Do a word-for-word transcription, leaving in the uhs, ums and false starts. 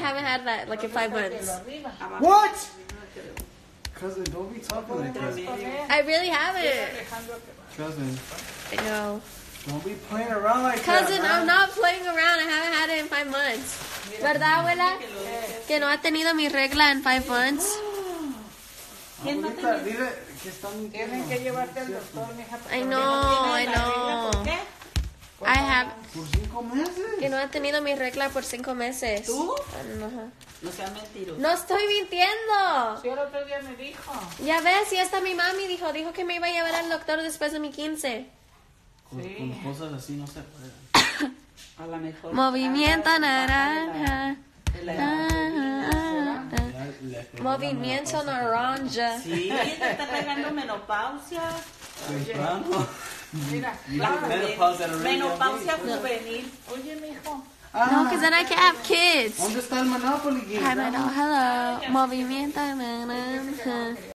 haven't had that like in five months. What? Cousin, don't be talking like that. I really haven't. Cousin, I know. don't be playing around like Cousin, that. I'm not playing around. I haven't had it in five months. ¿Verdad, abuela? Que no ha tenido mi regla in five months. Abuelita, dile que están... Tienen que llevarte al doctor, mija. I know, I know. ¿Por qué? I have... Por cinco meses. Que no ha tenido mi regla por cinco meses. ¿Tú? Ajá. No seas mentiroso. No estoy mintiendo. Sí, el otro día me dijo. Ya ves, y hasta mi mami dijo, dijo que me iba a llevar al doctor después de mi quince. Con, Sí. con cosas así no se puede. A lo mejor. Movimiento naranja. La- Ah, ah, ah. Ya le pegó la Movimiento menopausia naranja. Sí, te está pegando menopausia. temprano. Mira, Menopause at a really young Menopausia age. juvenil. oye, mijo. No, because then I can't have kids. ¿Dónde está el Monopoly game? Hi, hello. Movimiento naranja.